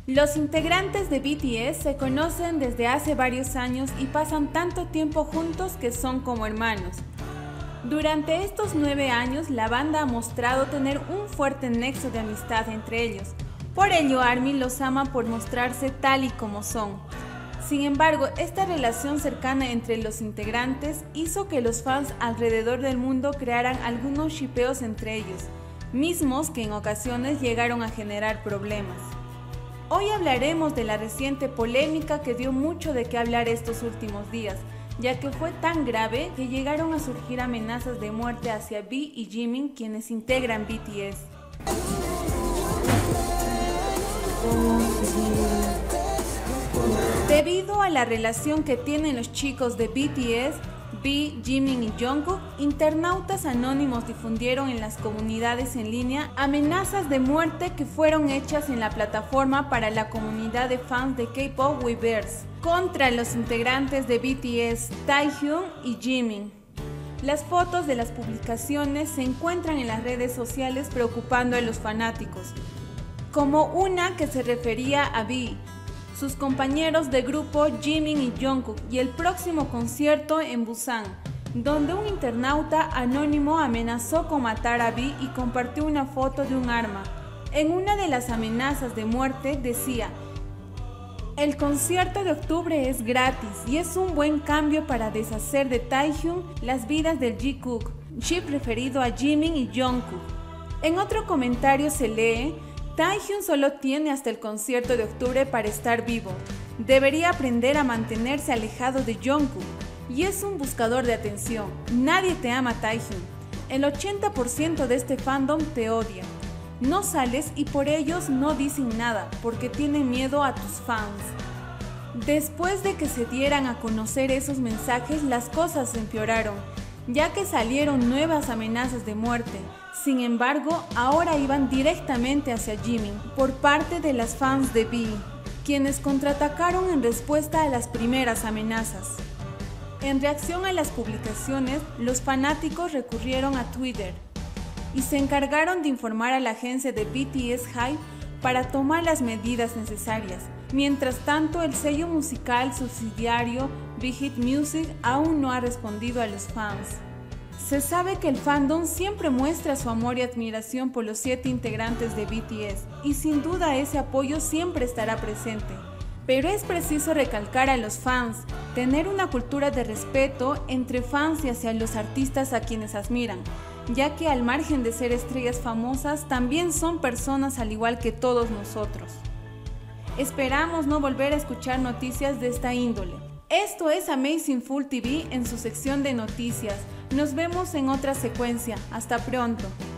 Los integrantes de BTS se conocen desde hace varios años y pasan tanto tiempo juntos que son como hermanos. Durante estos 9 años, la banda ha mostrado tener un fuerte nexo de amistad entre ellos. Por ello, ARMY los ama por mostrarse tal y como son. Sin embargo, esta relación cercana entre los integrantes hizo que los fans alrededor del mundo crearan algunos shippeos entre ellos, mismos que en ocasiones llegaron a generar problemas. Hoy hablaremos de la reciente polémica que dio mucho de qué hablar estos últimos días, ya que fue tan grave que llegaron a surgir amenazas de muerte hacia V y Jimin, quienes integran BTS. Debido a la relación que tienen los chicos de BTS, V, Jimin y Jungkook, internautas anónimos difundieron en las comunidades en línea amenazas de muerte que fueron hechas en la plataforma para la comunidad de fans de K-pop Weverse contra los integrantes de BTS, Taehyung y Jimin. Las fotos de las publicaciones se encuentran en las redes sociales preocupando a los fanáticos, como una que se refería a V, sus compañeros de grupo Jimin y Jungkook y el próximo concierto en Busan, donde un internauta anónimo amenazó con matar a V y compartió una foto de un arma. En una de las amenazas de muerte decía: "El concierto de octubre es gratis y es un buen cambio para deshacer de Taehyung las vidas del Jikook", chip referido a Jimin y Jungkook. En otro comentario se lee: "Taehyung solo tiene hasta el concierto de octubre para estar vivo. Debería aprender a mantenerse alejado de Jungkook. Y es un buscador de atención. Nadie te ama, Taehyung. El 80% de este fandom te odia. No sales y por ellos no dicen nada, porque tienen miedo a tus fans". Después de que se dieran a conocer esos mensajes, las cosas empeoraron, ya que salieron nuevas amenazas de muerte. Sin embargo, ahora iban directamente hacia Jimin por parte de las fans de V, quienes contraatacaron en respuesta a las primeras amenazas. En reacción a las publicaciones, los fanáticos recurrieron a Twitter y se encargaron de informar a la agencia de BTS Hype para tomar las medidas necesarias. Mientras tanto, el sello musical subsidiario Big Hit Music aún no ha respondido a los fans. Se sabe que el fandom siempre muestra su amor y admiración por los 7 integrantes de BTS y sin duda ese apoyo siempre estará presente. Pero es preciso recalcar a los fans, tener una cultura de respeto entre fans y hacia los artistas a quienes admiran, ya que al margen de ser estrellas famosas, también son personas al igual que todos nosotros. Esperamos no volver a escuchar noticias de esta índole. Esto es Amazing Full TV en su sección de noticias. Nos vemos en otra secuencia. Hasta pronto.